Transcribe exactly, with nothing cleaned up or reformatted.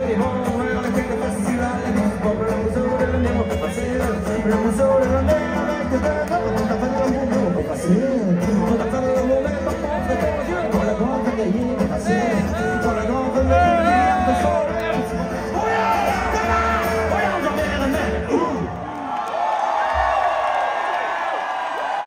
La musole non è avete dato, non da fare un buco, passi, non da fare un momento, con la bocca che